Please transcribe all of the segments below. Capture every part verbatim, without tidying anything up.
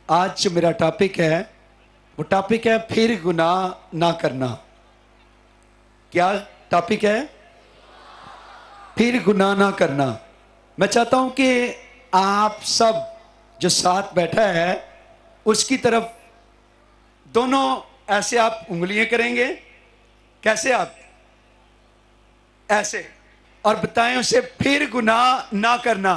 آج جو میرا ٹاپک ہے وہ ٹاپک ہے پھر گناہ نہ کرنا. کیا ٹاپک ہے؟ پھر گناہ نہ کرنا. میں چاہتا ہوں کہ آپ سب جو ساتھ بیٹھا ہے اس کی طرف دونوں ایسے آپ انگلیاں کریں گے. کیسے؟ آپ ایسے، اور بتائیں اسے پھر گناہ نہ کرنا.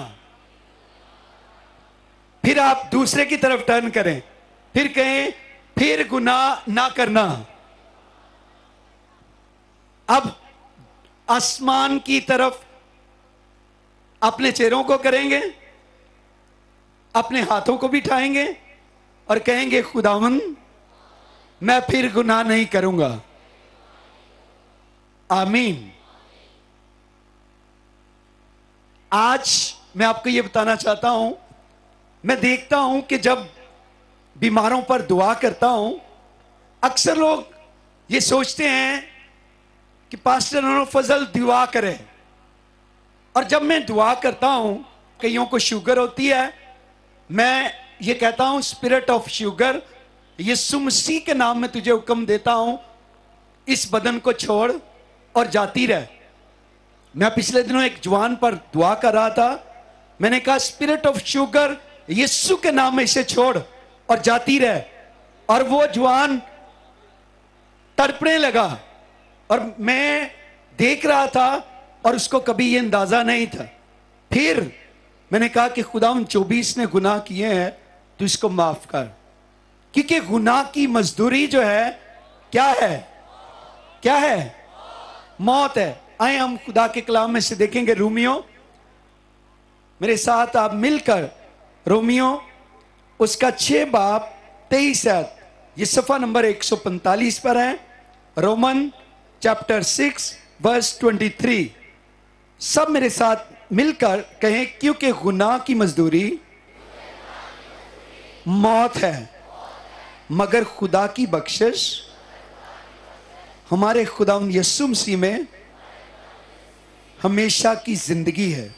پھر آپ دوسرے کی طرف ٹرن کریں، پھر کہیں پھر گناہ نہ کرنا. اب آسمان کی طرف اپنے چہروں کو کریں گے، اپنے ہاتھوں کو بھی اٹھائیں گے اور کہیں گے خداوند میں پھر گناہ نہیں کروں گا. آمین. آج میں آپ کو یہ بتانا چاہتا ہوں، میں دیکھتا ہوں کہ جب بیماروں پر دعا کرتا ہوں اکثر لوگ یہ سوچتے ہیں کہ پاسٹر انور فضل دعا کرے، اور جب میں دعا کرتا ہوں کئیوں کو شوگر ہوتی ہے، میں یہ کہتا ہوں اسپرٹ آف شوگر، یسوع مسیح کے نام میں تجھے حکم دیتا ہوں اس بدن کو چھوڑ اور جاتی رہ. میں پچھلے دنوں ایک جوان پر دعا کر رہا تھا، میں نے کہا اسپرٹ آف شوگر یسوع کے نام میں اسے چھوڑ اور جاتی رہ، اور وہ جوان تڑپنے لگا اور میں دیکھ رہا تھا اور اس کو کبھی یہ اندازہ نہیں تھا. پھر میں نے کہا کہ خدا ان چوبیس نے گناہ کیے ہیں تو اس کو معاف کر، کیونکہ گناہ کی مزدوری جو ہے کیا ہے؟ کیا ہے؟ موت ہے. آئیں ہم خدا کے کلام میں سے دیکھیں گے رومیو، میرے ساتھ آپ مل کر رومیو اس کا چھ باب تیئیس آیت، یہ صفحہ نمبر ایک سو پنتالیس پر ہے. Roman chapter six verse twenty three. سب میرے ساتھ مل کر کہیں کیونکہ گناہ کی مزدوری موت ہے، مگر خدا کی بخشش ہمارے خداوند یسوع مسیح میں ہمیشہ کی زندگی ہے.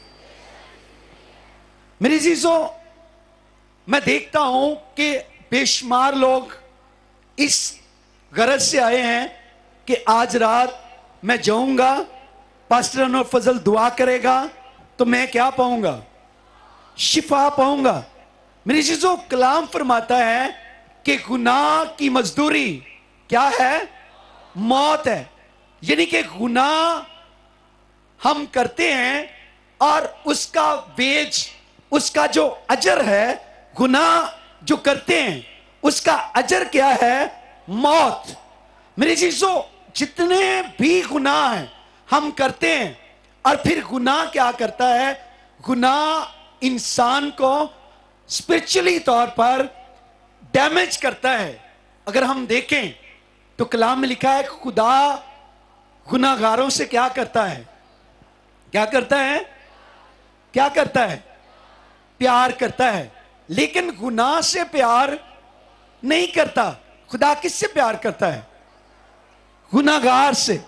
میری عزیزوں، میں دیکھتا ہوں کہ بے شمار لوگ اس غرض سے آئے ہیں کہ آج رات میں جاؤں گا، پاسٹر انور فضل دعا کرے گا تو میں کیا پاؤں گا؟ شفا پاؤں گا. میری عزیزوں، کلام فرماتا ہے کہ گناہ کی مزدوری کیا ہے؟ موت ہے. یعنی کہ گناہ ہم کرتے ہیں اور اس کا ویج، اس کا جو اجر ہے، گناہ جو کرتے ہیں اس کا اجر کیا ہے؟ موت. میری چیزوں، جتنے بھی گناہ ہیں ہم کرتے ہیں، اور پھر گناہ کیا کرتا ہے؟ گناہ انسان کو اسپرچولی طور پر ڈیمیج کرتا ہے. اگر ہم دیکھیں تو کلام میں لکھا ہے خدا گناہ گاروں سے کیا کرتا ہے؟ کیا کرتا ہے؟ کیا کرتا ہے؟ پیار کرتا ہے. لیکن گناہ سے پیار نہیں کرتا. خدا کس سے پیار کرتا ہے؟ گناہ گار سے.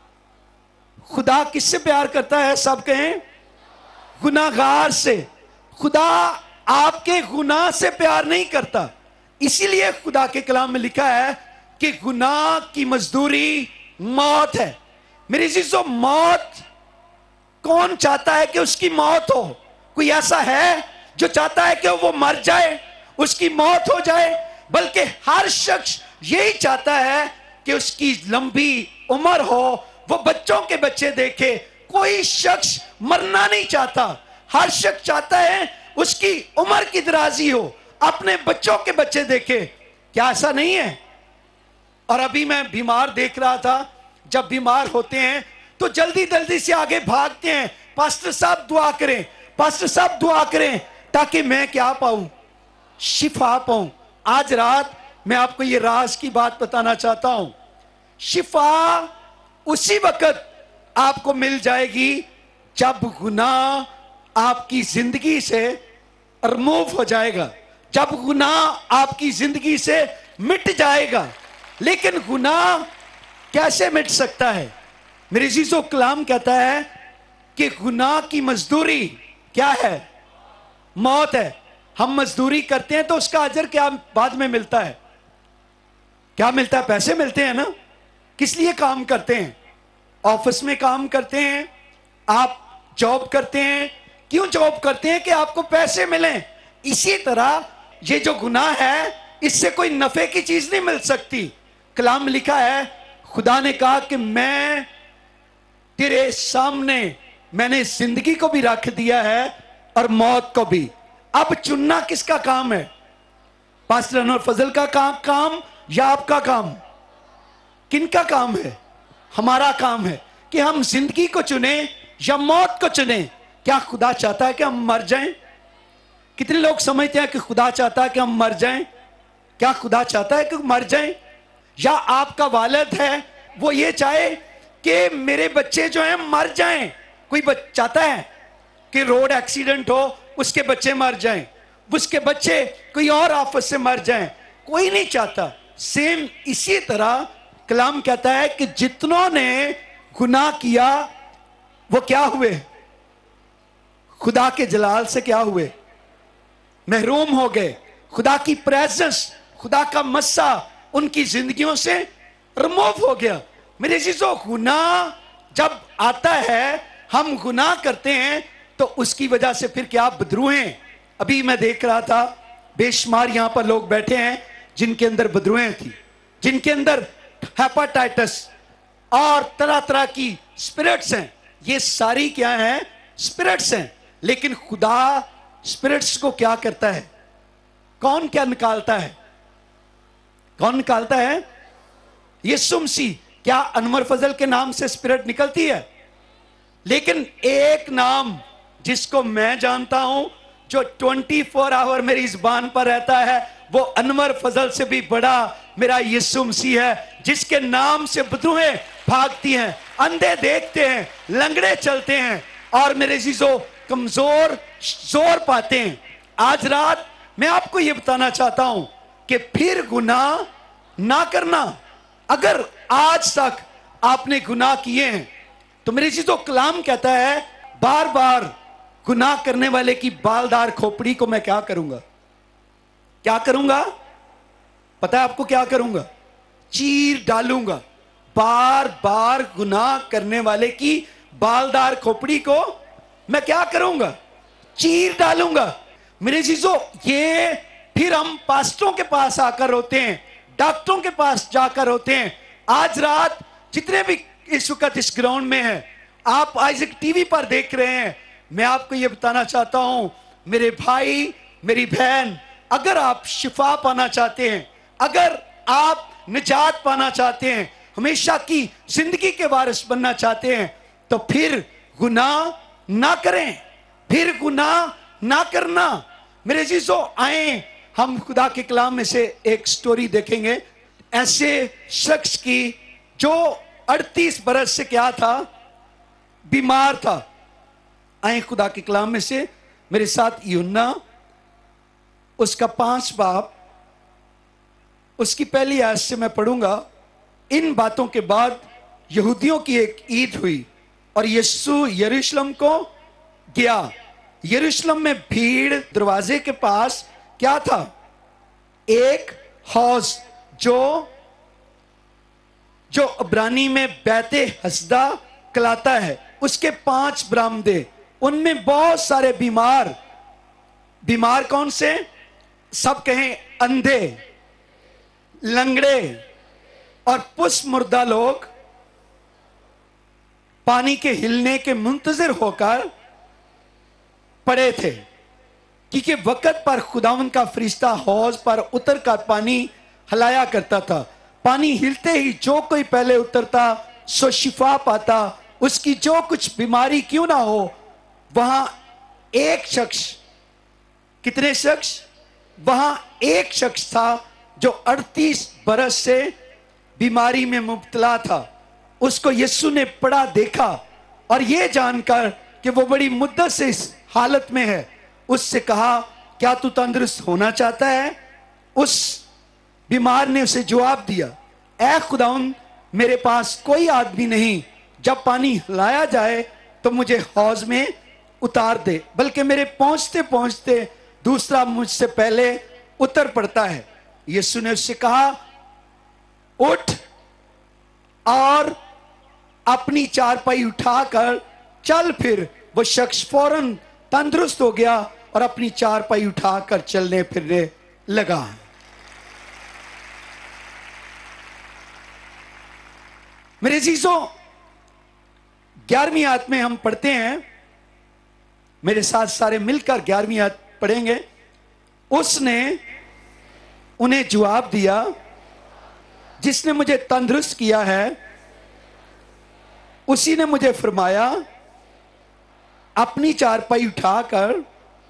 خدا کس سے پیار کرتا ہے؟ سب کہیں گناہ گار سے. خدا آپ کے گناہ سے پیار نہیں کرتا. اسی لیے خدا کے کلام میں لکھا ہے کہ گناہ کی مزدوری موت ہے. میری عزیزوں، موت کون چاہتا ہے کہ اس کی موت ہو؟ کوئی ایسا ہے جو چاہتا ہے کہ وہ مر جائے، اس کی موت ہو جائے؟ بلکہ ہر شخص یہی چاہتا ہے کہ اس کی لمبی عمر ہو، وہ بچوں کے بچے دیکھے. کوئی شخص مرنا نہیں چاہتا. ہر شخص چاہتا ہے اس کی عمر کی درازی ہو، اپنے بچوں کے بچے دیکھے. کیا ایسا نہیں ہے؟ اور ابھی میں بیمار دیکھ رہا تھا، جب بیمار ہوتے ہیں تو جلدی جلدی سے آگے بھاگتے ہیں، پاسٹر صاحب دعا کریں، پاسٹر صاحب دعا کریں، تاکہ میں کیا پاؤں؟ شفا پاؤں. آج رات میں آپ کو یہ راز کی بات بتانا چاہتا ہوں. شفا اسی وقت آپ کو مل جائے گی جب گناہ آپ کی زندگی سے ریموو ہو جائے گا، جب گناہ آپ کی زندگی سے مٹ جائے گا. لیکن گناہ کیسے مٹ سکتا ہے؟ میرے عزیزو، کلام کہتا ہے کہ گناہ کی مزدوری کیا ہے؟ موت ہے. ہم مزدوری کرتے ہیں تو اس کا اجر کیا بعد میں ملتا ہے؟ کیا ملتا ہے؟ پیسے ملتے ہیں نا. کس لیے کام کرتے ہیں؟ آفس میں کام کرتے ہیں، آپ جاب کرتے ہیں. کیوں جاب کرتے ہیں؟ کہ آپ کو پیسے ملیں. اسی طرح یہ جو گناہ ہے اس سے کوئی نفع کی چیز نہیں مل سکتی. کلام لکھا ہے خدا نے کہا کہ میں تیرے سامنے میں نے زندگی کو بھی رکھ دیا ہے اور موت کو بھی. اب چننا کس کا کام ہے؟ پاسٹر انور فضل کا کام کام یا آپ کا کام؟ کن کا کام ہے؟ ہمارا کام ہے کہ ہم زندگی کو چنیں یا موت کو چنیں. کیا خدا چاہتا ہے کہ ہم مر جائیں؟ کتنے لوگ سمجھتے ہیں کہ خدا چاہتا ہے کہ ہم مر جائیں؟ کیا خدا چاہتا ہے کہ مر جائیں؟ یا آپ کا والد ہے وہ یہ چاہے کہ میرے بچے جو ہیں مر جائیں؟ کوئی چاہتا ہے کہ روڈ ایکسیڈنٹ ہو اس کے بچے مر جائیں، اس کے بچے کوئی اور آفت سے مر جائیں؟ کوئی نہیں چاہتا. سیم اسی طرح کلام کہتا ہے کہ جتنوں نے گناہ کیا وہ کیا ہوئے؟ خدا کے جلال سے کیا ہوئے؟ محروم ہو گئے. خدا کی پریزنس، خدا کا مسا ان کی زندگیوں سے ریموو ہو گیا. میرے عزیزو، گناہ جب آتا ہے، ہم گناہ کرتے ہیں تو اس کی وجہ سے پھر کیا بدروہیں. ابھی میں دیکھ رہا تھا بے شمار یہاں پر لوگ بیٹھے ہیں جن کے اندر بدروہیں تھی، جن کے اندر ہیپاٹائٹس اور طرح طرح کی سپرٹس ہیں. یہ ساری کیا ہیں؟ سپرٹس ہیں. لیکن خدا سپرٹس کو کیا کرتا ہے؟ کون کیا نکالتا ہے؟ کون نکالتا ہے؟ یسوع مسیح. کیا انور فضل کے نام سے سپرٹ نکلتی ہے؟ لیکن ایک نام جس کو میں جانتا ہوں جو ٹوینٹی فور آور میری زبان پر رہتا ہے وہ انور فضل سے بھی بڑا میرا یسوع مسیح ہے، جس کے نام سے بدروہیں بھاگتی ہیں، اندھے دیکھتے ہیں، لنگڑے چلتے ہیں اور میرے عزیزو کمزور زور پاتے ہیں. آج رات میں آپ کو یہ بتانا چاہتا ہوں کہ پھر گناہ نہ کرنا. اگر آج تک آپ نے گناہ کیے ہیں تو میرے عزیزو کلام کہتا ہے بار بار گناہ کرنے والے کی بالدار کھوپڑی کو میں کیا کروں گا؟ کیا کروں گا؟ پتہ ہے آپ کو کیا کروں گا؟ چیر ڈالوں گا. بار بار گناہ کرنے والے کی بالدار کھوپڑی کو میں کیا کروں گا؟ چیر ڈالوں گا. میرے عزیزو، یہ پھر ہم پاسٹروں کے پاس آ کر روتے ہیں، ڈاکٹروں کے پاس جا کر روتے ہیں. آج رات جتنے بھی اس وقت اس گراؤنڈ میں ہیں، آپ آئزک ٹی وی پر دیکھ رہے ہیں، میں آپ کو یہ بتانا چاہتا ہوں میرے بھائی میری بہن، اگر آپ شفا پانا چاہتے ہیں، اگر آپ نجات پانا چاہتے ہیں، ہمیشہ کی زندگی کے وارث بننا چاہتے ہیں، تو پھر گناہ نہ کریں. پھر گناہ نہ کرنا. میرے عزیزو، آئیں ہم خدا کے کلام میں سے ایک سٹوری دیکھیں گے ایسے شخص کی جو اڑتیس برس سے کیا تھا؟ بیمار تھا. آئیں خدا کے کلام میں سے میرے ساتھ یوحنا اس کا پانچ باب اس کی پہلی آیت سے میں پڑھوں گا. ان باتوں کے بعد یہودیوں کی ایک عید ہوئی اور یسوع یروشلم کو گیا. یروشلم میں بھیڑ دروازے کے پاس کیا تھا؟ ایک حوض جو جو عبرانی میں بیت حسدہ کہلاتا ہے، اس کے پانچ برآمدے، ان میں بہت سارے بیمار. بیمار کون سے؟ سب کہیں اندھے، لنگڑے اور پس مردہ لوگ پانی کے ہلنے کے منتظر ہو کر پڑے تھے، کیونکہ وقت پر خداوند کا فرشتہ حوض پر اتر کر پانی ہلایا کرتا تھا. پانی ہلتے ہی جو کوئی پہلے اترتا سو شفا پاتا، اس کی جو کچھ بیماری کیوں نہ ہو. وہاں ایک شخص، کتنے شخص؟ وہاں ایک شخص تھا جو اڑتیس برس سے بیماری میں مبتلا تھا. اس کو یسوع نے پڑا دیکھا اور یہ جان کر کہ وہ بڑی مدت سے اس حالت میں ہے، اس سے کہا کیا تو تندرست ہونا چاہتا ہے؟ اس بیمار نے اسے جواب دیا، اے خداوند، میرے پاس کوئی آدمی نہیں جب پانی ہلایا جائے تو مجھے حوض میں اتار دے، بلکہ میرے پہنچتے پہنچتے दूसरा मुझसे पहले उतर पड़ता है। यीशु ने उससे कहा, उठ और अपनी चारपाई उठाकर चल फिर। वो शख्स फौरन तंदुरुस्त हो गया और अपनी चारपाई उठाकर चलने फिरने लगा। मेरे अजीजों, ग्यारहवीं आयत में हम पढ़ते हैं, मेरे साथ सारे मिलकर ग्यारहवीं आयत पढ़ेंगे। उसने उन्हें जवाब दिया, जिसने मुझे तंदुरुस्त किया है उसी ने मुझे फरमाया, अपनी चारपाई उठाकर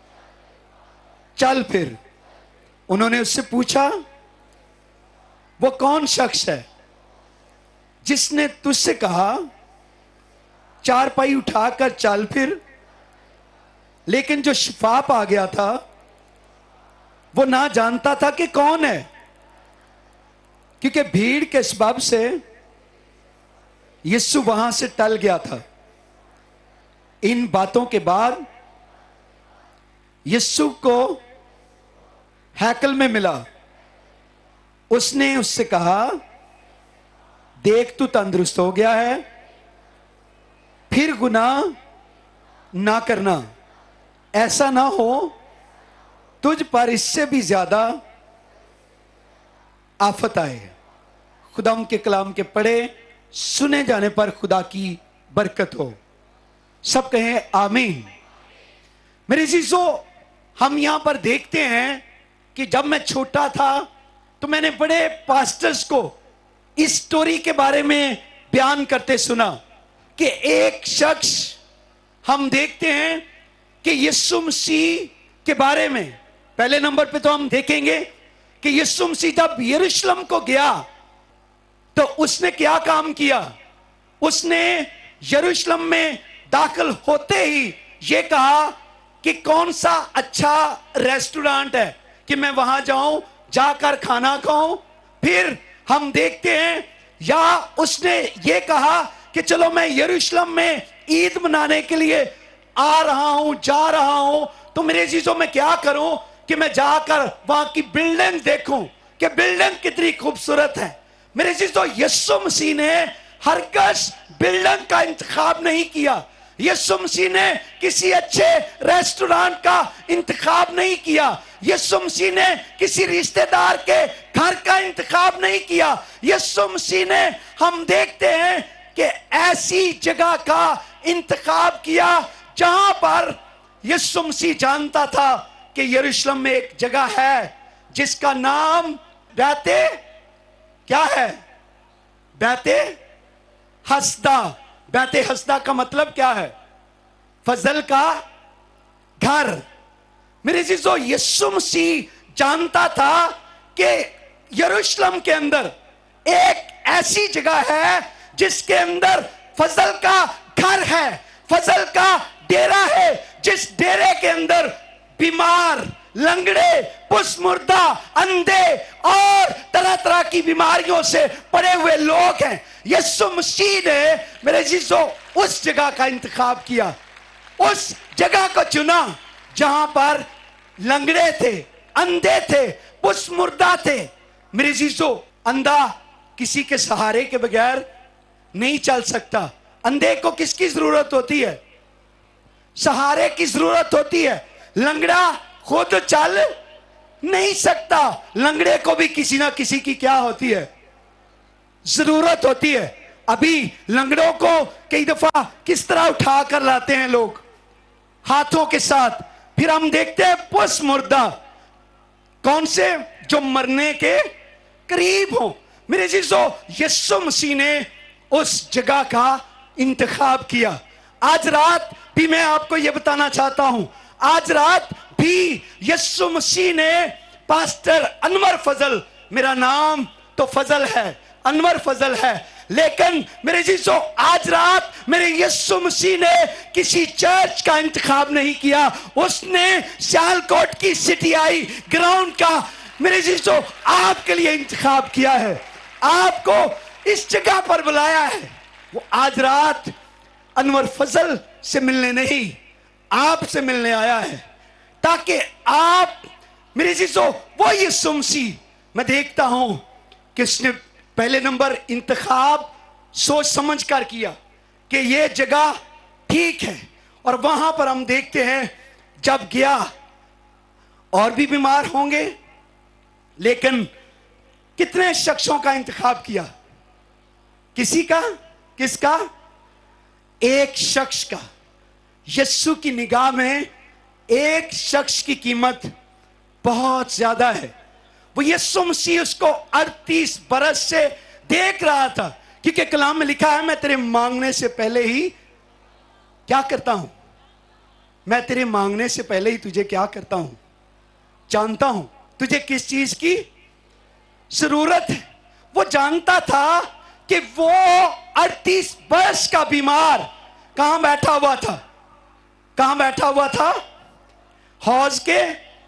चल फिर। उन्होंने उससे पूछा, वो कौन शख्स है जिसने तुझसे कहा चारपाई उठाकर चल फिर? लेकिन जो शिफा पा गया था वो ना जानता था कि कौन है, क्योंकि भीड़ के सबब से यीशु वहां से टल गया था। इन बातों के बाद यीशु को हैकल में मिला। उसने उससे कहा, देख तू तंदुरुस्त हो गया है, फिर गुनाह ना करना, ऐसा ना हो तुझ पर इससे भी ज्यादा आफत आए। खुदा के कलाम के पढ़े सुने जाने पर खुदा की बरकत हो। सब कहें आमीन। मेरे अजीजों, हम यहां पर देखते हैं कि जब मैं छोटा था तो मैंने बड़े पास्टर्स को इस स्टोरी के बारे में बयान करते सुना कि एक शख्स, हम देखते हैं कि यीशु मसीह के बारे में पहले नंबर पे तो हम देखेंगे कि यीशु मसीह जब यरूशलेम को गया तो उसने क्या काम किया। उसने यरूशलेम में दाखिल होते ही ये कहा कि कौन सा अच्छा रेस्टोरेंट है कि मैं वहां जाऊं, जाकर खाना खाऊं। फिर हम देखते हैं या उसने ये कहा कि चलो मैं यरूशलेम में ईद मनाने के लिए आ रहा हूं, जा रहा हूं, तो मेरे चीजों में क्या करूं कि मैं जाकर वहां की बिल्डिंग देखूं कि बिल्डिंग कितनी खूबसूरत है। मेरे चीजों, यीशु मसीह ने हरगिज़ बिल्डिंग का इंतखाब नहीं किया। यीशु मसीह ने किसी अच्छे रेस्टोरेंट का इंतखाब नहीं किया। यीशु मसीह ने किसी रिश्तेदार के घर का इंतखाब नहीं किया। यीशु मसीह ने, हम देखते हैं कि ऐसी जगह का इंतखाब किया जहां पर यीशु मसीह जानता था कि यरूशलेम में एक जगह है जिसका नाम बैते क्या है, बैते हस्दा। बैते हस्दा का मतलब क्या है? फजल का घर। मेरे चीजों, यीशु मसीह जानता था कि यरूशलेम के अंदर एक ऐसी जगह है जिसके अंदर फजल का घर है, फजल का डेरा है, जिस डेरे के अंदर बीमार, लंगड़े, पुष्मुर्दा, अंधे और तरह तरह की बीमारियों से पड़े हुए लोग हैं। यीशु मसीह ने, मेरे जीजो, उस जगह का इंतखाब किया, उस जगह को चुना जहां पर लंगड़े थे, अंधे थे, पुष्मुर्दा थे। मेरे जीजो, अंधा किसी के सहारे के बगैर नहीं चल सकता। अंधे को किसकी जरूरत होती है? सहारे की जरूरत होती है। लंगड़ा खुद चल नहीं सकता, लंगड़े को भी किसी ना किसी की क्या होती है? जरूरत होती है। अभी लंगड़ों को कई दफा किस तरह उठा कर लाते हैं लोग? हाथों के साथ। फिर हम देखते हैं पुष्ट मुर्दा, कौन से? जो मरने के करीब हो। मेरे जीजो, यीशु मसीह ने उस जगह का इंतखाब किया। आज रात भी मैं आपको यह बताना चाहता हूं, आज रात भी यीशु मसीह ने पास्टर अनवर फजल, मेरा नाम तो फजल है, अनवर फजल है, लेकिन मेरे जीजो, आज रात मेरे यीशु मसीह ने किसी चर्च का इंतखाब नहीं किया। उसने सियालकोट की सिटी आई ग्राउंड का, मेरे जीजो, आपके लिए इंतखाब किया है, आपको इस जगह पर बुलाया है। वो आज रात अनवर फजल से मिलने नहीं, आपसे मिलने आया है, ताकि आप मेरे जीजो, वो यीशु मसीह, मैं देखता हूं कि उसने पहले नंबर इंतखाब सोच समझ कर किया कि ये जगह ठीक है, और वहां पर हम देखते हैं जब गया और भी बीमार होंगे, लेकिन कितने शख्सों का इंतखाब किया? किसी का? किसका? एक शख्स का। यीशु की निगाह में एक शख्स की कीमत बहुत ज्यादा है। वो यीशु मसीह उसको अड़तीस बरस से देख रहा था, क्योंकि कलाम में लिखा है, मैं तेरे मांगने से पहले ही क्या करता हूं? मैं तेरे मांगने से पहले ही तुझे क्या करता हूं? जानता हूं तुझे किस चीज की जरूरत है। वो जानता था कि वो अड़तीस बरस का बीमार कहां बैठा हुआ था? कहां बैठा हुआ था? हौज के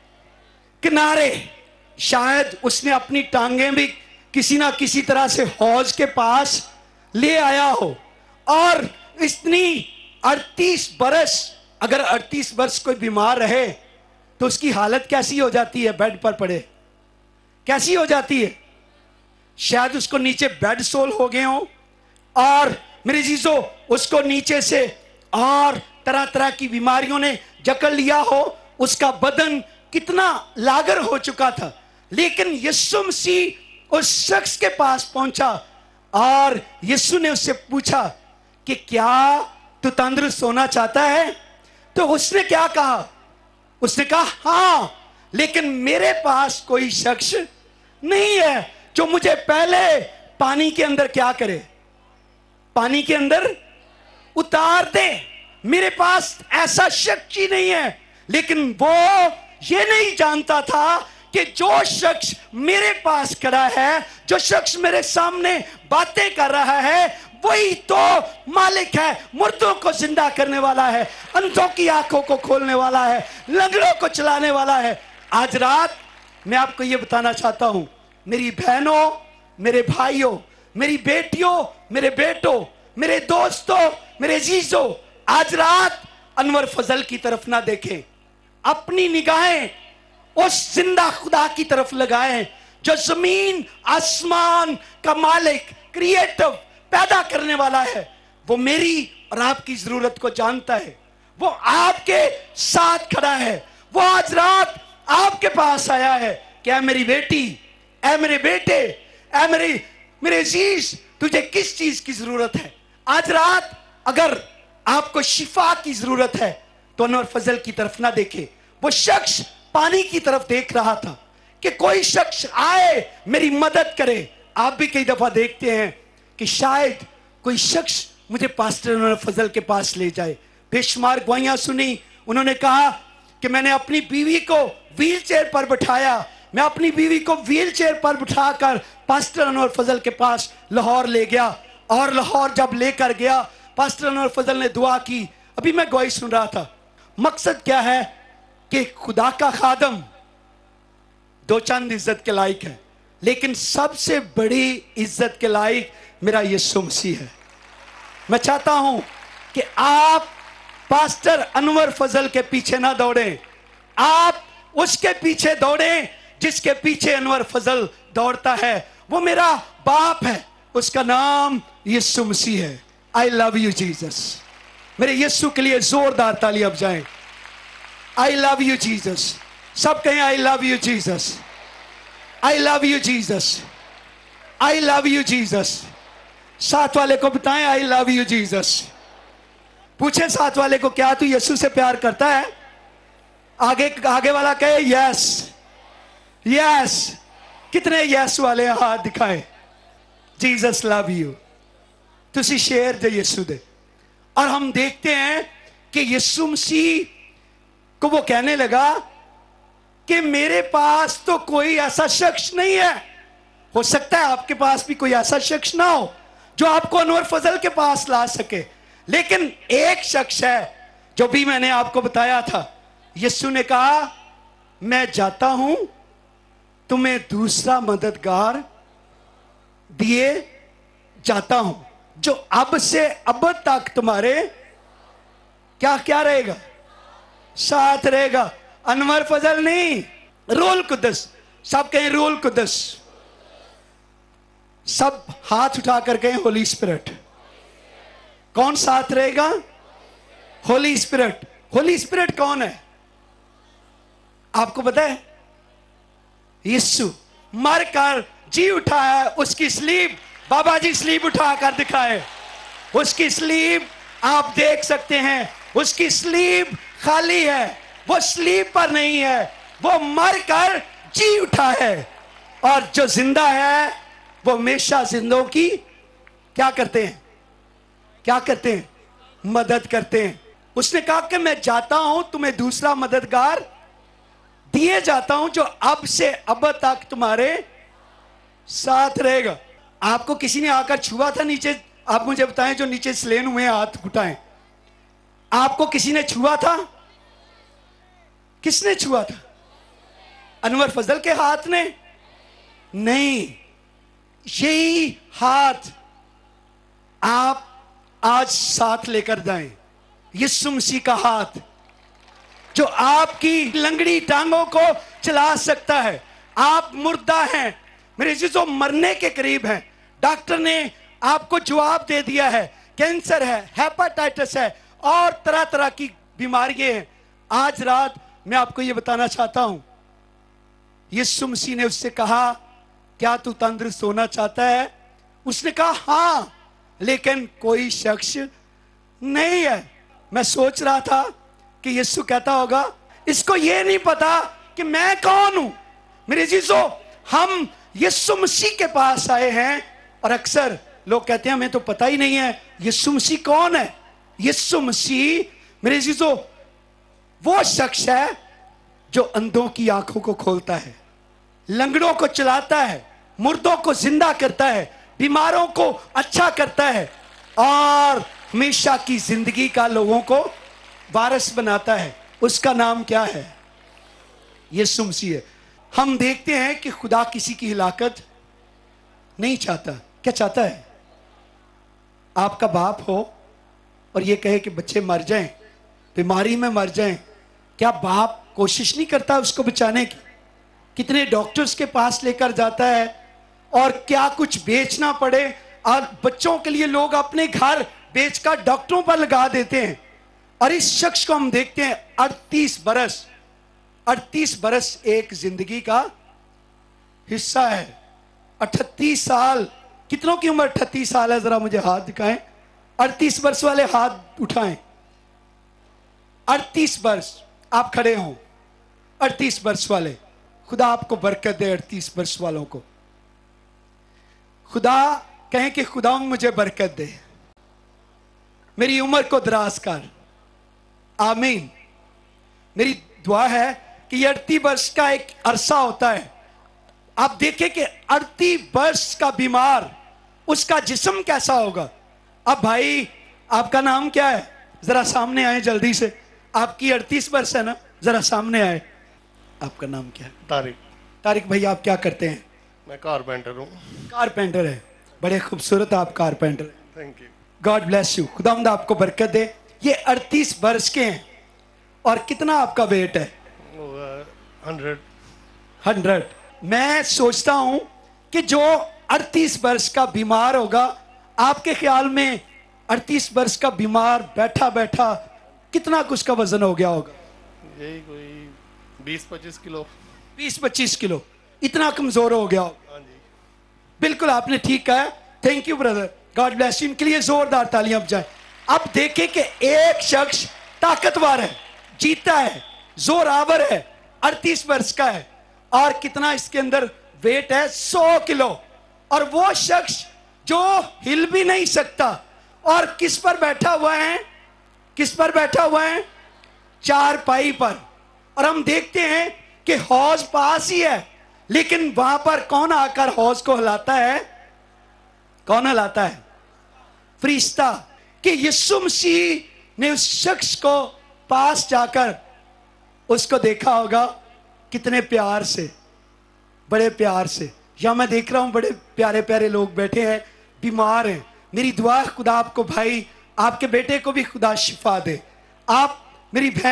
किनारे। शायद उसने अपनी टांगें भी किसी ना किसी तरह से हौज के पास ले आया हो, और इतनी अड़तीस बरस, अगर अड़तीस बरस कोई बीमार रहे तो उसकी हालत कैसी हो जाती है? बेड पर पड़े कैसी हो जाती है? शायद उसको नीचे बेड सोल हो गए हो, और मेरे जीजो उसको नीचे से और तरह तरह की बीमारियों ने जकड़ लिया हो, उसका बदन कितना लागर हो चुका था। लेकिन यीशु मसीह उस शख्स के पास पहुंचा और यीशु ने उससे पूछा कि क्या तू तंदुरुस्त होना चाहता है? तो उसने क्या कहा? उसने कहा हां, लेकिन मेरे पास कोई शख्स नहीं है जो मुझे पहले पानी के अंदर क्या करे? पानी के अंदर उतार दे। मेरे पास ऐसा शख्स ही नहीं है। लेकिन वो ये नहीं जानता था कि जो शख्स मेरे पास खड़ा है, जो शख्स मेरे सामने बातें कर रहा है, वही तो मालिक है, मुर्दों को जिंदा करने वाला है, अंधों की आंखों को खोलने वाला है, लंगड़ों को चलाने वाला है। आज रात मैं आपको यह बताना चाहता हूं, मेरी बहनों, मेरे भाइयों, मेरी बेटियों, मेरे बेटों, मेरे दोस्तों, मेरे जीजों, आज रात अनवर फजल की तरफ ना देखें, अपनी निगाहें उस जिंदा खुदा की तरफ लगाएं जो जमीन आसमान का मालिक, क्रिएटिव, पैदा करने वाला है। वो मेरी और आपकी जरूरत को जानता है, वो आपके साथ खड़ा है, वो आज रात आपके पास आया है। क्या मेरी बेटी, ऐ मेरे बेटे, ऐ मेरे मेरे अजीज, तुझे किस चीज की जरूरत है? आज रात अगर आपको शिफा की जरूरत है तो अनवर फजल की तरफ ना देखे। वो शख्स पानी की तरफ देख रहा था कि कोई शख्स आए मेरी मदद करे। आप भी कई दफा देखते हैं कि शायद कोई शख्स मुझे पास्टर अनवर फजल के पास ले जाए। बेशुमार गवाहियां सुनी, उन्होंने कहा कि मैंने अपनी बीवी को व्हील चेयर पर बिठाया, मैं अपनी बीवी को व्हील चेयर पर बिठाकर पास्टर अनवर फजल के पास लाहौर ले गया, और लाहौर जब लेकर गया पास्टर अनवर फजल ने दुआ की। अभी मैं गवाही सुन रहा था। मकसद क्या है कि खुदा का खादम दो चंद इज्जत के लायक है, लेकिन सबसे बड़ी इज्जत के लायक मेरा यीशु मसीह है। मैं चाहता हूं कि आप पास्टर अनवर फजल के पीछे ना दौड़ें, आप उसके पीछे दौड़ें जिसके पीछे अनवर फजल दौड़ता है। वो मेरा बाप है, उसका नाम यीशु मसीह है। I love you Jesus. मेरे यीशु के लिए जोरदार ताली अब जाएं। I love you Jesus. सब कहें I love you Jesus, I love you Jesus, I love you Jesus. साथ वाले को बताएं आई लव यू जीसस। पूछे साथ वाले को, क्या तू यीशु से प्यार करता है? आगे आगे वाला कहे यस, यस। कितने यस वाले हाथ दिखाए? Jesus love you. तुसी शेर दे यीशु दे। और हम देखते हैं कि यीशु मसीह को वो कहने लगा कि मेरे पास तो कोई ऐसा शख्स नहीं है। हो सकता है आपके पास भी कोई ऐसा शख्स ना हो जो आपको अनवर फजल के पास ला सके, लेकिन एक शख्स है जो भी मैंने आपको बताया था। यीशु ने कहा मैं जाता हूं, तुम्हें दूसरा मददगार दिए जाता हूं, जो अब से अब तक तुम्हारे क्या क्या रहेगा? साथ रहेगा। अनवर फजल नहीं, रूहुल कुद्दस। सब कहें रूहुल कुद्दस। सब हाथ उठा कर कहें होली स्पिरिट। कौन साथ रहेगा? होली स्पिरिट। होली स्पिरिट कौन है आपको पता है? यीशु मर कर जी उठा है। उसकी स्लीब, बाबा जी स्लीब उठा कर दिखाए। उसकी स्लीब आप देख सकते हैं, उसकी स्लीब खाली है, वो स्लीब पर नहीं है, वो मर कर जी उठा है। और जो जिंदा है वो हमेशा जिंदों की क्या करते हैं? क्या करते हैं? मदद करते हैं। उसने कहा कि मैं जाता हूं, तुम्हें दूसरा मददगार दिए जाता हूं जो अब से अब तक तुम्हारे साथ रहेगा। आपको किसी ने आकर छुआ था नीचे? आप मुझे बताएं, जो नीचे स्लेन हुए हाथ उठाएं। आपको किसी ने छुआ था? किसने छुआ था? अनवर फजल के हाथ ने नहीं। यही हाथ आप आज साथ लेकर जाएं। यीशु मसीह का हाथ जो आपकी लंगड़ी टांगों को चला सकता है। आप मुर्दा हैं मेरे जीजो, मरने के करीब हैं। डॉक्टर ने आपको जवाब दे दिया है, कैंसर है, हेपेटाइटिस है और तरह तरह की बीमारियां हैं। आज रात मैं आपको यह बताना चाहता हूं, यीशु मसीह ने उससे कहा, क्या तू तंदुरुस्त होना चाहता है? उसने कहा हां, लेकिन कोई शख्स नहीं है। मैं सोच रहा था कि यीशु कहता होगा, इसको यह नहीं पता कि मैं कौन हूं। मेरे जीजो, हम यीशु मसीह के पास आए हैं और अक्सर लोग कहते हैं हमें तो पता ही नहीं है यीशु मसीह कौन है। यीशु मसीह मेरे जीजो वो शख्स है जो अंधों की आंखों को खोलता है, लंगड़ों को चलाता है, मुर्दों को जिंदा करता है, बीमारों को अच्छा करता है और हमेशा की जिंदगी का लोगों को वारिस बनाता है। उसका नाम क्या है? यीशु मसीह है। हम देखते हैं कि खुदा किसी की हिलाकत नहीं चाहता। क्या चाहता है? आपका बाप हो और ये कहे कि बच्चे मर जाएं, बीमारी में मर जाएं, क्या बाप कोशिश नहीं करता उसको बचाने की? कितने डॉक्टर्स के पास लेकर जाता है और क्या कुछ बेचना पड़े और बच्चों के लिए लोग अपने घर बेचकर डॉक्टरों पर लगा देते हैं। और इस शख्स को हम देखते हैं अड़तीस बरस अड़तीस बरस एक जिंदगी का हिस्सा है। अठतीस साल, कितनों की उम्र अठतीस साल है? जरा मुझे हाथ दिखाएं। अड़तीस वर्ष वाले हाथ उठाएं। अड़तीस वर्ष आप खड़े हो। अड़तीस वर्ष वाले, खुदा आपको बरकत दे। अड़तीस वर्ष वालों को खुदा कहें कि खुदा मुझे बरकत दे, मेरी उम्र को दराज कर। आमीन। मेरी दुआ है कि ये अड़तीस वर्ष का एक अरसा होता है। आप देखें कि अड़तीस वर्ष का बीमार, उसका जिस्म कैसा होगा। अब भाई आपका नाम क्या है? जरा सामने आए जल्दी से। आपकी अड़तीस वर्ष है ना, जरा सामने आए। आपका नाम क्या है? तारिक। तारिक भाई, आप क्या करते हैं? मैं कारपेंटर हूँ। कारपेंटर है, बड़े खूबसूरत आप कारपेंटर हैं। Thank you. God bless you. खुदावंद आपको बरकत दे। ये अड़तीस वर्ष के हैं और कितना आपका वेट है? हंड्रेड। हंड्रेड। मैं सोचता हूं कि जो अड़तीस वर्ष का बीमार होगा, आपके ख्याल में अड़तीस वर्ष का बीमार बैठा बैठा कितना कुछ का वजन हो गया होगा? यही कोई बीस पच्चीस किलो। बीस पच्चीस किलो। इतना कमजोर हो गया होगा। हाँ जी, बिल्कुल आपने ठीक कहा। Thank you brother, God bless you. इनके लिए जोरदार तालियां बजाएं। अब देखें कि एक शख्स ताकतवर है, जीता है, जोरावर है, अड़तीस वर्ष का है और कितना इसके अंदर वेट है? सौ किलो। और वो शख्स जो हिल भी नहीं सकता और किस पर बैठा हुआ है? किस पर बैठा हुआ है? चारपाई पर। और हम देखते हैं कि हौज पास ही है, लेकिन वहां पर कौन आकर हौज को हिलाता है? कौन हिलाता है? फरिश्ता। कि यीशु मसीह ने उस शख्स को पास जाकर उसको देखा होगा कितने प्यार से, बड़े प्यार से। या मैं देख रहा हूं बड़े प्यारे प्यारे लोग बैठे हैं, बीमार हैं। मेरी दुआ है खुदा आपको, भाई आपके बेटे को भी खुदा शिफा दे। आप मेरी बहन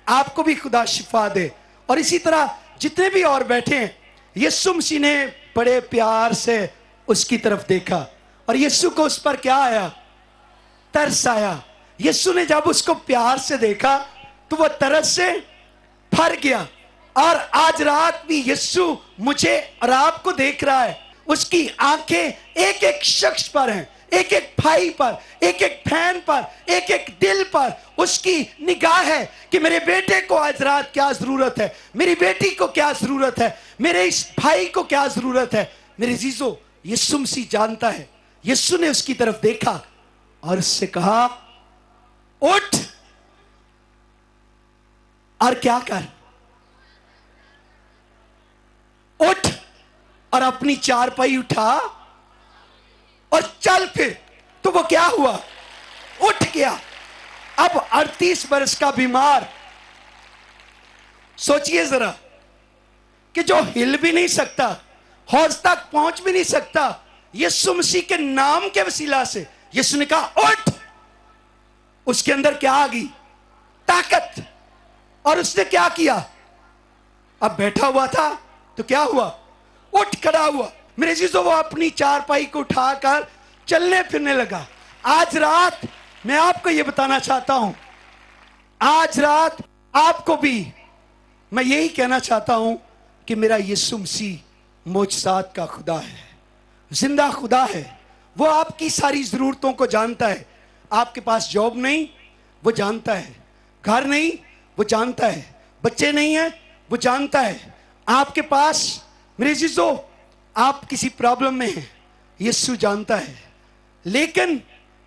आपको भी खुदा शिफा दे। और इसी तरह जितने भी और बैठे हैं, यीशु मसीह ने बड़े प्यार से उसकी तरफ देखा और यीशु को उस पर क्या आया? तरस आया। यीशु ने जब उसको प्यार से देखा तो वह तरस से भर गया। और आज रात भी यीशु मुझे और आपको देख रहा है। उसकी आंखें एक एक शख्स पर हैं, एक एक भाई पर, एक एक बहन पर, एक एक दिल पर उसकी निगाह है कि मेरे बेटे को आज रात क्या जरूरत है, मेरी बेटी को क्या जरूरत है, मेरे इस भाई को क्या जरूरत है। मेरे जीजो, यीशु मसीह जानता है। यीशु ने उसकी तरफ देखा और उससे कहा, उठ और क्या कर, उठ और अपनी चारपाई उठा और चल। फिर तो वो क्या हुआ? उठ गया। अब अड़तीस वर्ष का बीमार, सोचिए जरा कि जो हिल भी नहीं सकता, हौज तक पहुंच भी नहीं सकता, यीशु मसीह के नाम के वसीला से यीशु ने कहा उठ। उसके अंदर क्या आ गई? ताकत। और उसने क्या किया? अब बैठा हुआ था तो क्या हुआ? उठ खड़ा हुआ। मेरे चीजों, वो अपनी चारपाई को उठाकर चलने फिरने लगा। आज रात मैं आपको यह बताना चाहता हूं, आज रात आपको भी मैं यही कहना चाहता हूं कि मेरा यीशु मसीह मोजज़ात का खुदा है, जिंदा खुदा है। वो आपकी सारी जरूरतों को जानता है। आपके पास जॉब नहीं, वो जानता है। घर नहीं, वो जानता है। बच्चे नहीं है, वो जानता है। आपके पास, मेरे जीजो, आप किसी प्रॉब्लम में हैं, यीशु जानता है। लेकिन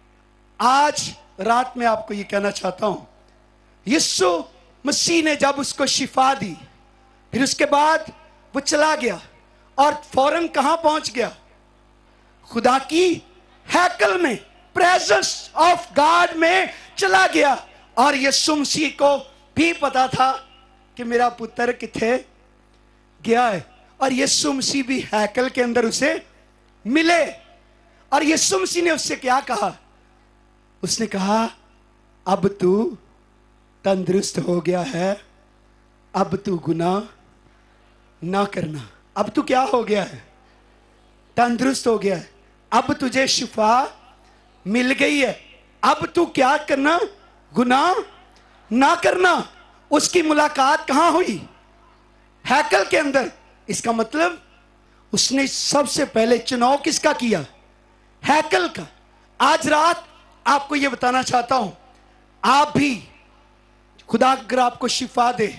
आज रात में आपको यह कहना चाहता हूं, यीशु मसीह ने जब उसको शिफा दी, फिर उसके बाद वो चला गया और फौरन कहां पहुंच गया? खुदा की हैकल में, प्रेजेंस ऑफ गॉड में चला गया। और यीशु मसीह को भी पता था कि मेरा पुत्र किथे गया है। और यीशु मसीह भी हैकल के अंदर उसे मिले। और यीशु मसीह ने उससे क्या कहा? उसने कहा, अब तू तंदुरुस्त हो गया है, अब तू गुनाह ना करना। अब तू क्या हो गया है? तंदुरुस्त हो गया है। अब तुझे शिफा मिल गई है। अब तू क्या करना? गुनाह ना करना। उसकी मुलाकात कहां हुई? हैकल के अंदर। इसका मतलब उसने सबसे पहले चुनाव किसका किया? हैकल का। आज रात आपको यह बताना चाहता हूं, आप भी, खुदा अगर आपको शिफा दे,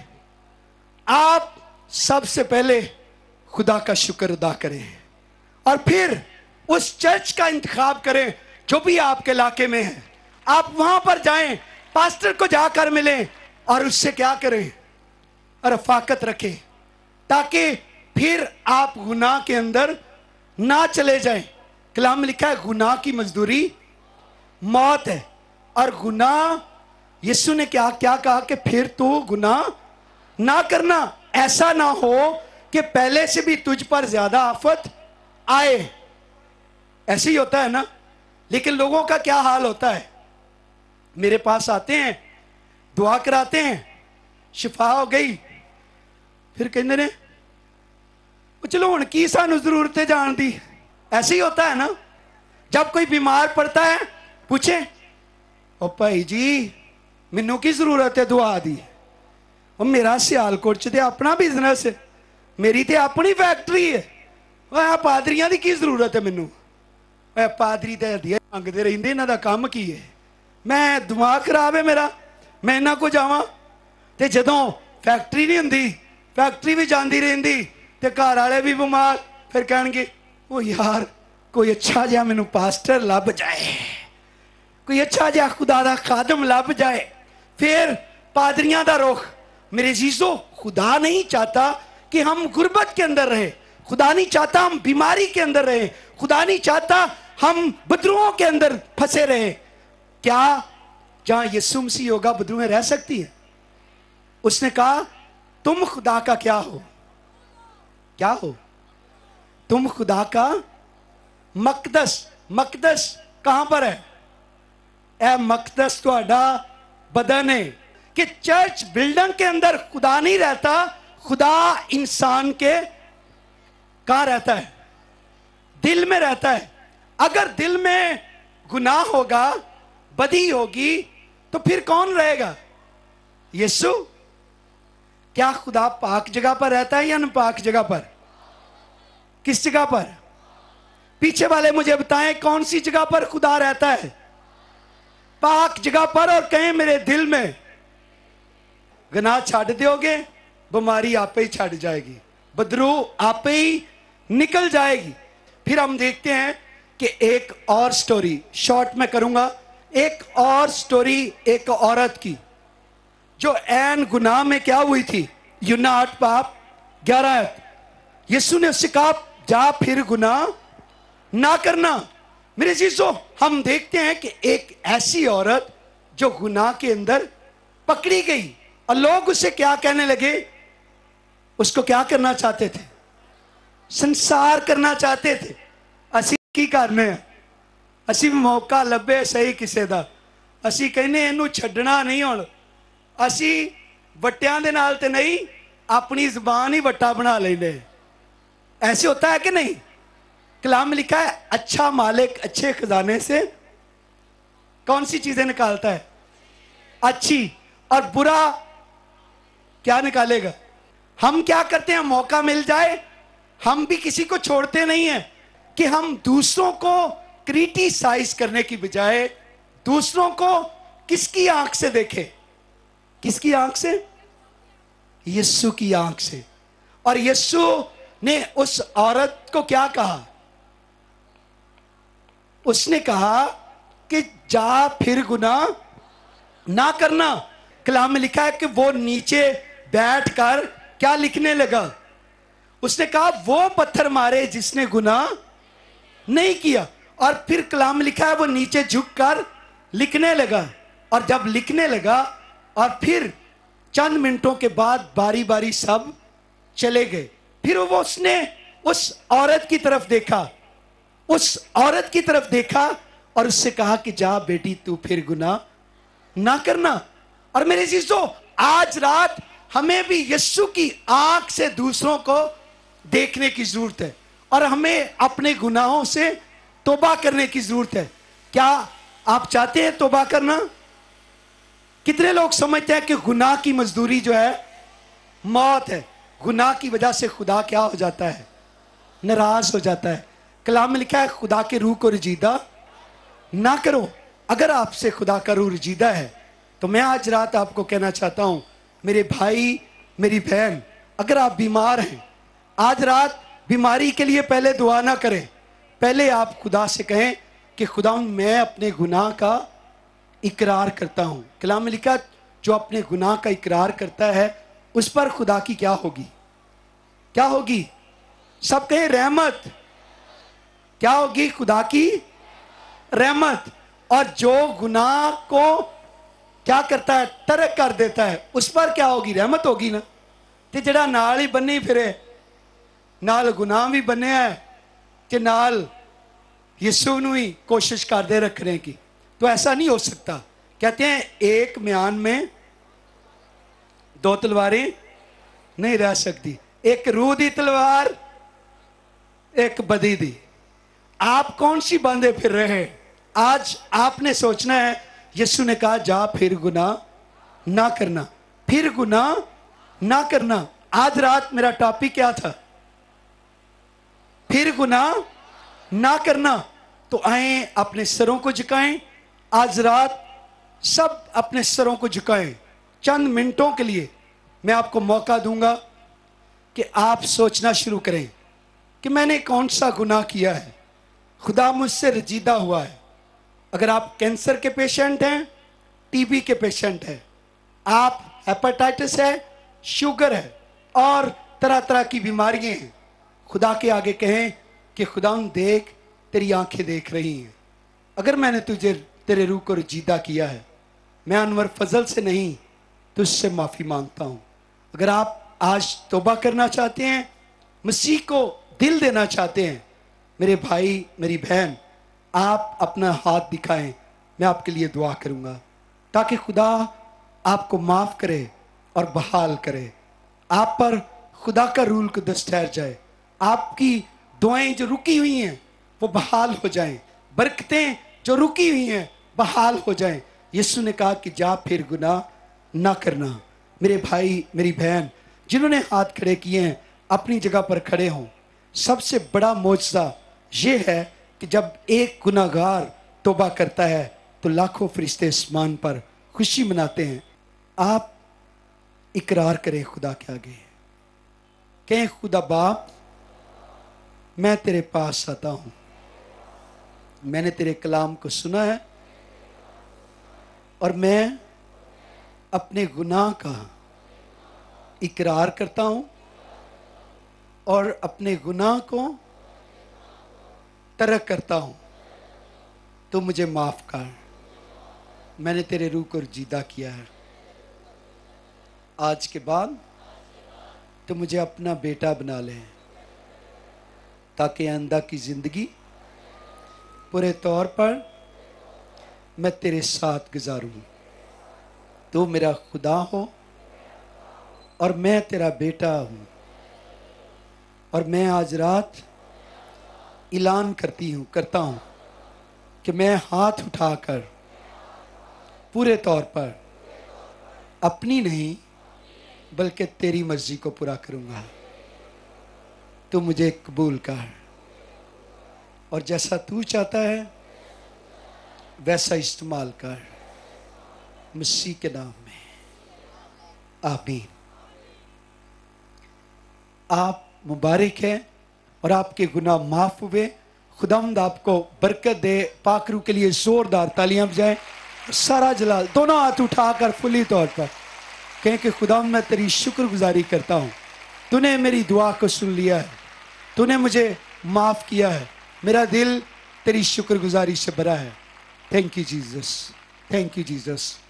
आप सबसे पहले खुदा का शुक्र अदा करें और फिर उस चर्च का इंतखाब करें जो भी आपके इलाके में है। आप वहां पर जाएं, पास्टर को जाकर मिलें और उससे क्या करें? रफाकत रखें, ताकि फिर आप गुनाह के अंदर ना चले जाएं। कलाम में लिखा है, गुनाह की मजदूरी मौत है। और गुनाह, यीशु ने क्या क्या कहा कि फिर तू गुनाह ना करना, ऐसा ना हो कि पहले से भी तुझ पर ज्यादा आफत आए। ऐसे ही होता है ना। लेकिन लोगों का क्या हाल होता है? मेरे पास आते हैं, दुआ कराते हैं, शिफा हो गई, फिर कहते ने चलो हुण की सानू जरूरत है जान दी। ऐसे ही होता है ना। जब कोई बीमार पड़ता है, पूछे, ओ भाई जी मैनू की जरूरत है दुआ दी? और मेरा सियालकोट च ते अपना बिजनेस है, मेरी ते अपनी फैक्ट्री है, वह पादरियां दी की जरूरत है मैनू? पादरी तो हदिया मंगते रहते, इन्हों का काम की है? मैं दिमाग खराब है मेरा, मैं इन्हों को जावां? ते जदों फैक्ट्री नहीं हुंदी, फैक्ट्री भी जाती रहिंदी ते घर वाले भी बीमार, फिर कहेंगे ओ यार कोई अच्छा जिहा मैनू पास्टर लभ जाए, कोई अच्छा जिहा खुदा दा खादम लभ जाए। फिर पादरियां दा रुख। मेरे जीजो, खुदा नहीं चाहता कि हम गुर्बत के अंदर रहे, खुदा नहीं चाहता हम बीमारी के अंदर रहे, खुदा नहीं चाहता हम बदरुओं के अंदर फंसे रहे। क्या जहां यीशु मसीह होगा बदरुएं रह सकती है? उसने कहा तुम खुदा का क्या हो? क्या हो? तुम खुदा का मकदस। मकदस कहां पर है? ए मकदस तुहाडा बदन है। کہ چرچ بلڈنگ کے اندر خدا نہیں رہتا, خدا انسان کے کہاں رہتا ہے؟ دل میں رہتا ہے. اگر دل میں گناہ ہوگا, بدی ہوگی, تو پھر کون رہے گا؟ یسوع. کیا خدا پاک جگہ پر رہتا ہے یا ناپاک جگہ پر؟ کس جگہ پر؟ پیچھے والے مجھے بتائیں کون سی جگہ پر خدا رہتا ہے؟ پاک جگہ پر. اور کہیں میرے دل میں. گناہ چھاڑ دیو گے, بیماری آپ ہی چھاڑ جائے گی, بدرو آپ ہی نکل جائے گی. پھر ہم دیکھتے ہیں کہ ایک اور سٹوری شارٹ میں کروں گا, ایک اور سٹوری ایک عورت کی جو این گناہ میں کیا ہوئی تھی. یونا آٹھ باپ گیارہ آیت. یسوع نے اس سے کہا جا پھر گناہ نہ کرنا. میرے عزیزو, ہم دیکھتے ہیں کہ ایک ایسی عورت جو گناہ کے اندر پکڑی گئی, اور لوگ اسے کیا کہنے لگے؟ اس کو کیا کرنا چاہتے تھے؟ سنسار کرنا چاہتے تھے. اسی کی کرنے ہیں, اسی موقع لبے صحیح کسے دا, اسی کہنے اینو چھڈنا نہیں. ہون اسی وٹیاں دے نال تے نہیں, اپنی زبان ہی وٹا بنا لینے. ایسے ہوتا ہے کہ نہیں؟ کلام میں لکھا ہے اچھا مالک اچھے خزانے سے کون سی چیزیں نکالتا ہے؟ اچھی. اور برا کیا نکالے گا؟ ہم کیا کرتے ہیں؟ موقع مل جائے ہم بھی کسی کو چھوڑتے نہیں ہیں کہ ہم دوسروں کو کریٹیسائز کرنے کی بجائے دوسروں کو کس کی آنکھ سے دیکھیں؟ کس کی آنکھ سے؟ یسوع کی آنکھ سے. اور یسوع نے اس عورت کو کیا کہا؟ اس نے کہا کہ جا پھر گناہ نہ کرنا. کلام میں لکھا ہے کہ وہ نیچے بیٹھ کر کیا لکھنے لگا؟ اس نے کہا وہ پتھر مارے جس نے گناہ نہیں کیا. اور پھر کلام میں لکھا ہے وہ نیچے جھک کر لکھنے لگا. اور جب لکھنے لگا اور پھر چند منٹوں کے بعد باری باری سب چلے گئے. پھر وہ اس نے اس عورت کی طرف دیکھا, اس عورت کی طرف دیکھا اور اس سے کہا کہ جا بیٹی تو پھر گناہ نہ کرنا. اور میرے عزیزو, آج رات ہمیں بھی یسوع کی آنکھ سے دوسروں کو دیکھنے کی ضرورت ہے, اور ہمیں اپنے گناہوں سے توبہ کرنے کی ضرورت ہے. کیا آپ چاہتے ہیں توبہ کرنا؟ کتنے لوگ سمجھتے ہیں کہ گناہ کی مزدوری جو ہے موت ہے؟ گناہ کی وجہ سے خدا کیا ہو جاتا ہے؟ ناراض ہو جاتا ہے. کلام میں لکھا ہے خدا کے روح کو رجیدہ نہ کرو. اگر آپ سے خدا کا روح رجیدہ ہے تو میں آج رات آپ کو کہنا چاہتا ہوں, میرے بھائی میری بہن, اگر آپ بیمار ہیں آج رات بیماری کے لیے پہلے دعا نہ کریں, پہلے آپ خدا سے کہیں کہ خدا میں اپنے گناہ کا اقرار کرتا ہوں. کلام میں لکھا جو اپنے گناہ کا اقرار کرتا ہے اس پر خدا کی کیا ہوگی؟ کیا ہوگی؟ سب کہیں رحمت. کیا ہوگی؟ خدا کی رحمت. اور جو گناہ کو کیا کرتا ہے؟ ترک کر دیتا ہے, اس پر کیا ہوگی؟ رحمت ہوگی نا. تے جڑا نال ہی بنی پھرے, نال گناہ بھی بنے ہے کہ نال یسوع نو ہی کوشش کر دے رکھنے کی, تو ایسا نہیں ہو سکتا. کہتے ہیں ایک میان میں دو تلواریں نہیں رہ سکتی, ایک روح دی تلوار ایک بدی دی. آپ کون سی باندھے پھر رہے ہیں؟ آج آپ نے سوچنا ہے. یسوع نے کہا جا پھر گناہ نہ کرنا, پھر گناہ نہ کرنا. آج رات میرا ٹاپک کیا تھا؟ پھر گناہ نہ کرنا. تو آئیں اپنے سروں کو جھکائیں. آج رات سب اپنے سروں کو جھکائیں. چند منٹوں کے لیے میں آپ کو موقع دوں گا کہ آپ سوچنا شروع کریں کہ میں نے کون سا گناہ کیا ہے, خدا مجھ سے رجیدہ ہوا ہے. اگر آپ کینسر کے پیشنٹ ہیں, ٹی بی کے پیشنٹ ہیں, آپ ہیپاٹائٹس ہے, شوگر ہے, اور طرح طرح کی بیماریاں ہیں, خدا کے آگے کہیں کہ خدا دیکھ تیری آنکھیں دیکھ رہی ہیں. اگر میں نے تجھے تیرے روح کو رجیدہ کیا ہے, میں انور فضل سے نہیں تجھ سے معافی مانگتا ہوں. اگر آپ آج توبہ کرنا چاہتے ہیں, مسیح کو دل دینا چاہتے ہیں, میرے بھائی میری بہن آپ اپنا ہاتھ دکھائیں, میں آپ کے لیے دعا کروں گا تاکہ خدا آپ کو معاف کرے اور بحال کرے. آپ پر خدا کا رول قدس ٹھہر جائے. آپ کی دعائیں جو رکی ہوئی ہیں وہ بحال ہو جائیں. برکتیں جو رکی ہوئی ہیں بحال ہو جائیں. یسوع نے کہا کہ جا پھر گناہ نہ کرنا. میرے بھائی میری بہن جنہوں نے ہاتھ کھڑے کیے ہیں اپنی جگہ پر کھڑے ہوں. سب سے بڑا معجزہ یہ ہے کہ جب ایک گناہ گار توبہ کرتا ہے تو لاکھوں فرشتے آسمان پر خوشی مناتے ہیں. آپ اقرار کریں خدا کے آگے, کہیں خدا باپ میں تیرے پاس آتا ہوں, میں نے تیرے کلام کو سنا ہے اور میں اپنے گناہ کا اقرار کرتا ہوں اور اپنے گناہ کو ترک کرتا ہوں. تو مجھے معاف کر, میں نے تیرے روح کو رجیدہ کیا ہے. آج کے بعد تو مجھے اپنا بیٹا بنا لے تاکہ آئندہ کی زندگی پورے طور پر میں تیرے ساتھ گزاروں. تو میرا خدا ہو اور میں تیرا بیٹا ہوں, اور میں آج رات اعلان کرتی ہوں کرتا ہوں کہ میں ہاتھ اٹھا کر پورے طور پر اپنی نہیں بلکہ تیری مرضی کو پورا کروں گا. تو مجھے قبول کر اور جیسا تو چاہتا ہے ویسا استعمال کر, مسیح کے نام میں آمین. آپ مبارک ہیں اور آپ کے گناہ معاف ہوئے. خداوند آپ کو برکت دے. پاک روح کے لیے زوردار تالیاں بجائیں. سارا جلال دونوں ہاتھ اٹھا کر فلی طور پر کہیں کہ خداوند میں تیری شکر گزاری کرتا ہوں, تو نے میری دعا کو سن لیا ہے, تو نے مجھے معاف کیا ہے. میرا دل تیری شکر گزاری سے بھرا ہے. Thank you Jesus, thank you Jesus.